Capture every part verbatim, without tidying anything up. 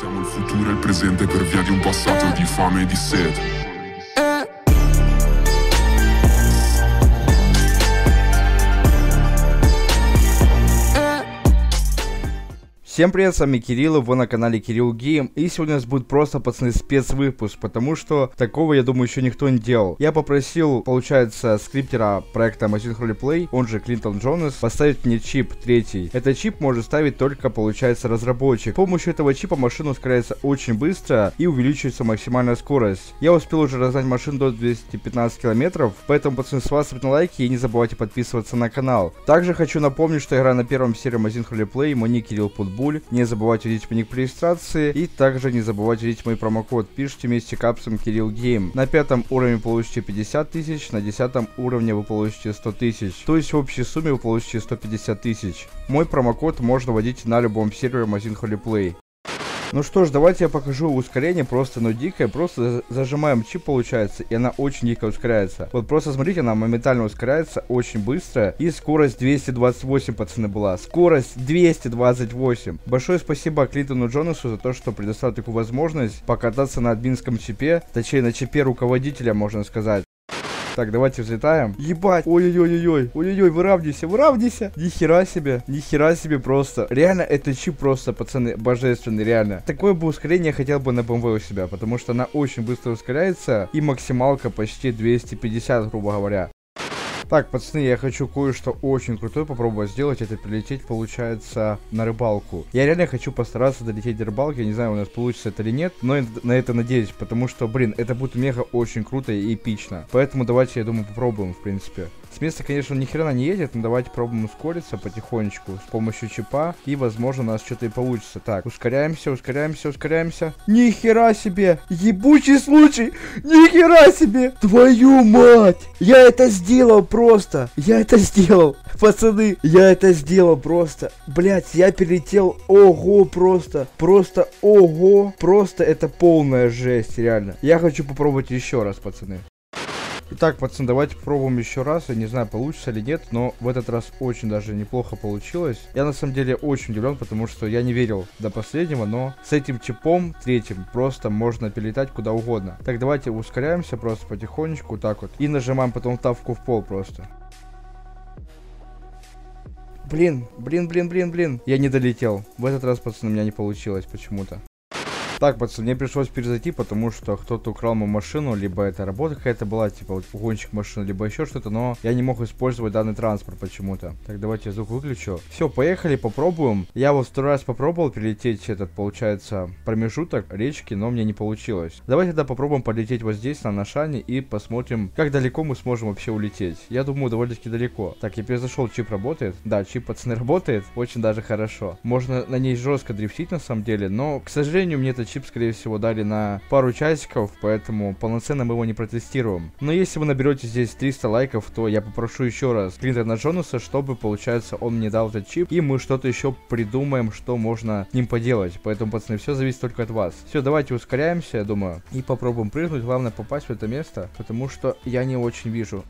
Siamo il futuro e il presente per via di un passato di fame e di sete. Всем привет, с вами Кирилл, вы на канале Кирилл Гейм, и сегодня у нас будет просто, пацаны, спецвыпуск, потому что такого, я думаю, еще никто не делал. Я попросил, получается, скриптера проекта Amazing Roleplay, он же Клинтон Джонас, поставить мне чип третий. Этот чип может ставить только, получается, разработчик. С помощью этого чипа машина ускоряется очень быстро и увеличивается максимальная скорость. Я успел уже разгнать машину до двухсот пятнадцати километров, поэтому, пацаны, с вас на лайки и не забывайте подписываться на канал. Также хочу напомнить, что игра на первом серии Amazing Roleplay, мой ник Кирилл Футбол. Не забывайте вводить мой ник при регистрации. И также не забывайте вводить мой промокод. Пишите вместе капсом Кирилл Гейм. На пятом уровне получите пятьдесят тысяч, на десятом уровне вы получите сто тысяч. То есть в общей сумме вы получите сто пятьдесят тысяч. Мой промокод можно вводить на любом сервере Amazing Roleplay. Ну что ж, давайте я покажу ускорение, просто оно дикое, просто зажимаем чип, получается, и она очень дико ускоряется. Вот просто смотрите, она моментально ускоряется, очень быстро, и скорость двести двадцать восемь, пацаны, была. Скорость двести двадцать восемь. Большое спасибо Клинтону Джонасу за то, что предоставил такую возможность покататься на админском чипе, точнее на чипе руководителя, можно сказать. Так, давайте взлетаем. Ебать. Ой-ой-ой-ой. Ой-ой-ой, выравнивайся, выравнивайся. Нихера себе. Нихера себе просто. Реально, это чип просто, пацаны, божественный, реально. Такое бы ускорение я хотел бы на бэ эм вэ у себя, потому что она очень быстро ускоряется. И максималка почти двести пятьдесят, грубо говоря. Так, пацаны, я хочу кое-что очень крутое попробовать сделать. Это прилететь, получается, на рыбалку. Я реально хочу постараться долететь до рыбалки. Я не знаю, у нас получится это или нет, но я на это надеюсь, потому что, блин, это будет мега очень круто и эпично. Поэтому давайте, я думаю, попробуем, в принципе. С места, конечно, ни хрена не едет, но давайте пробуем ускориться потихонечку с помощью чипа. И, возможно, у нас что-то и получится. Так, ускоряемся, ускоряемся, ускоряемся. Ни хера себе! Ебучий случай! Ни хера себе! Твою мать! Я это сделал просто! Я это сделал! Пацаны, я это сделал просто! Блять, я перелетел. Ого, просто! Просто ого! Просто это полная жесть, реально. Я хочу попробовать еще раз, пацаны. Итак, пацаны, давайте попробуем еще раз. Я не знаю, получится или нет, но в этот раз очень даже неплохо получилось. Я на самом деле очень удивлен, потому что я не верил до последнего, но с этим чипом третьим просто можно перелетать куда угодно. Так, давайте ускоряемся просто потихонечку, так вот. И нажимаем потом тавку в пол просто. Блин, блин, блин, блин, блин. Я не долетел. В этот раз, пацаны, у меня не получилось почему-то. Так, пацаны, мне пришлось перезайти, потому что кто-то украл мою машину, либо это работа какая-то была, типа вот угонщик машины, либо еще что-то, но я не мог использовать данный транспорт почему-то. Так, давайте я звук выключу. Все, поехали, попробуем. Я вот второй раз попробовал перелететь этот, получается, промежуток речки, но мне не получилось. Давайте тогда попробуем полететь вот здесь, на Нашане, и посмотрим, как далеко мы сможем вообще улететь. Я думаю, довольно-таки далеко. Так, я перезашел, чип работает. Да, чип, пацаны, работает. Очень даже хорошо. Можно на ней жестко дрифтить, на самом деле, но, к сожалению, мне этот чип, скорее всего, дали на пару часиков, поэтому полноценно мы его не протестируем. Но если вы наберете здесь триста лайков, то я попрошу еще раз Клинтона Джонаса, чтобы, получается, он мне дал этот чип, и мы что-то еще придумаем, что можно с ним поделать. Поэтому, пацаны, все зависит только от вас. Все, давайте ускоряемся, я думаю, и попробуем прыгнуть. Главное попасть в это место, потому что я не очень вижу.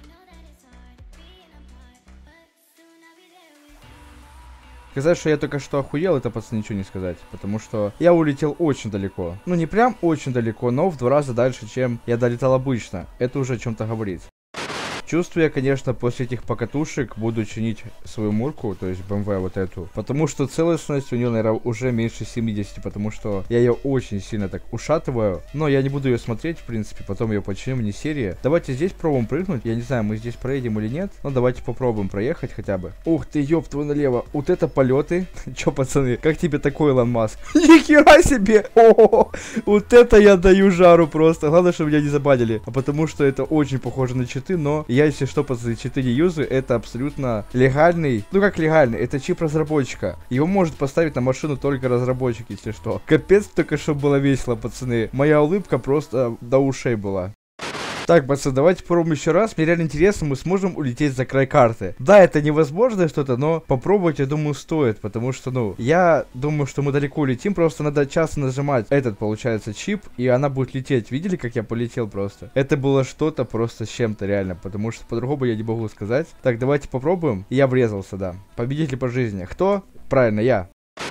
Сказать, что я только что охуел, это, пацаны, ничего не сказать. Потому что я улетел очень далеко. Ну, не прям очень далеко, но в два раза дальше, чем я долетал обычно. Это уже о чем-то говорит. Чувствую я, конечно, после этих покатушек буду чинить свою мурку, то есть бэ эм вэ вот эту. Потому что целостность у нее, наверное, уже меньше семидесяти, потому что я ее очень сильно так ушатываю. Но я не буду ее смотреть, в принципе, потом ее починим, не серия. Давайте здесь пробуем прыгнуть. Я не знаю, мы здесь проедем или нет, но давайте попробуем проехать хотя бы. Ух ты, ёб твою налево. Вот это полеты. Чё, пацаны, как тебе такой, Илон Маск? Нихера себе! О, вот это я даю жару просто. Главное, чтобы меня не забанили. А потому что это очень похоже на читы, но я, если что, пацаны, читы не юзаю, это абсолютно легальный, ну как легальный, это чип разработчика. Его может поставить на машину только разработчик, если что. Капец, только что было весело, пацаны. Моя улыбка просто до ушей была. Так, пацаны, давайте попробуем еще раз. Мне реально интересно, мы сможем улететь за край карты. Да, это невозможно что-то, но попробовать, я думаю, стоит. Потому что, ну, я думаю, что мы далеко улетим. Просто надо часто нажимать этот, получается, чип, и она будет лететь. Видели, как я полетел просто? Это было что-то просто с чем-то, реально. Потому что по-другому я не могу сказать. Так, давайте попробуем. Я врезался, да. Победитель по жизни. Кто? Правильно, я.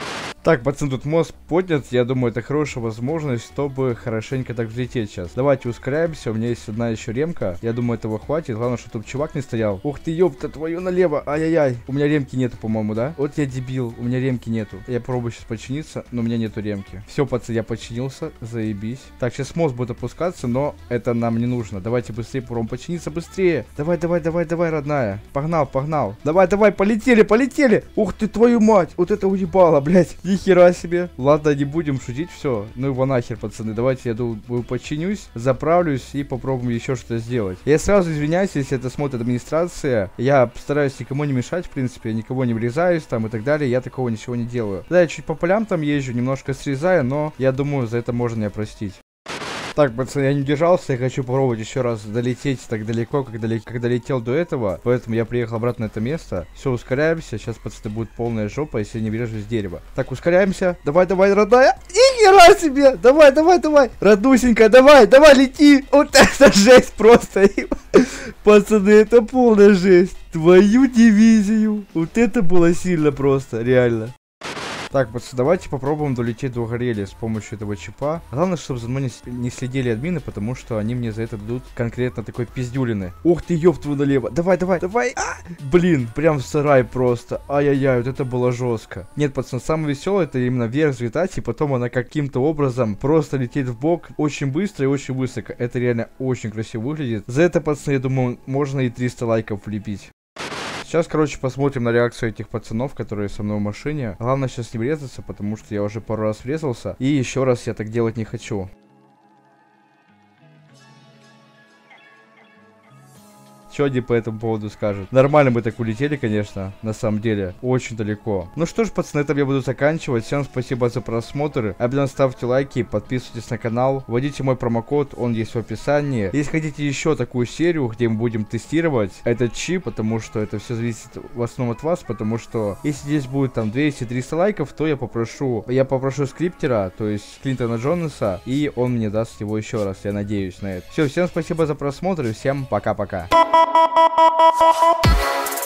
Так, пацан, тут мост поднят, я думаю, это хорошая возможность, чтобы хорошенько так взлететь сейчас. Давайте ускоряемся, у меня есть одна еще ремка, я думаю, этого хватит, главное, чтобы тут чувак не стоял. Ух ты, ёпта, твою налево, ай-яй-яй. У меня ремки нету, по-моему, да? Вот я дебил, у меня ремки нету. Я пробую сейчас починиться, но у меня нету ремки. Все, пацан, я починился, заебись. Так, сейчас мост будет опускаться, но это нам не нужно. Давайте быстрее попробуем починиться, быстрее. Давай, давай, давай, давай, родная. Погнал, погнал. Давай, давай, полетели, полетели. Ух ты, твою мать, вот это уебало, блядь. Ни хера себе. Ладно, не будем шутить, все. Ну его нахер, пацаны. Давайте я думаю, починюсь, заправлюсь и попробуем еще что-то сделать. Я сразу извиняюсь, если это смотрит администрация. Я постараюсь никому не мешать, в принципе. Я никого не врезаюсь там и так далее. Я такого ничего не делаю. Да, я чуть по полям там езжу, немножко срезаю, но я думаю, за это можно меня простить. Так, пацаны, я не удержался, я хочу попробовать еще раз долететь так далеко, как, доле... как долетел до этого. Поэтому я приехал обратно на это место. Все, ускоряемся. Сейчас, пацаны, будет полная жопа, если не врежусь в дерево. Так, ускоряемся. Давай, давай, родная. Ни хера себе. Давай, давай, давай. Роднусенька, давай, давай, лети. Вот это жесть просто. Пацаны, это полная жесть. Твою дивизию. Вот это было сильно просто, реально. Так, пацаны, давайте попробуем долететь до горели с помощью этого чипа. Главное, чтобы за мной не, не следили админы, потому что они мне за это дадут конкретно такой пиздюлины. Ух ты, ёб твою налево. Давай, давай, давай. А! Блин, прям в сарай просто. Ай-яй-яй, вот это было жестко. Нет, пацаны, самое веселое это именно вверх взлетать, и потом она каким-то образом просто летит в бок очень быстро и очень высоко. Это реально очень красиво выглядит. За это, пацаны, я думаю, можно и триста лайков влепить. Сейчас, короче, посмотрим на реакцию этих пацанов, которые со мной в машине. Главное сейчас не врезаться, потому что я уже пару раз врезался. И еще раз я так делать не хочу. Что они по этому поводу скажут? Нормально мы так улетели, конечно, на самом деле. Очень далеко. Ну что ж, пацаны, на этом я буду заканчивать. Всем спасибо за просмотр. Обязательно ставьте лайки, подписывайтесь на канал. Вводите мой промокод, он есть в описании. Если хотите еще такую серию, где мы будем тестировать этот чип, потому что это все зависит в основном от вас, потому что если здесь будет там двести-триста лайков, то я попрошу, я попрошу скриптера, то есть Клинтона Джонаса, и он мне даст его еще раз. Я надеюсь на это. Все, всем спасибо за просмотр и всем пока-пока.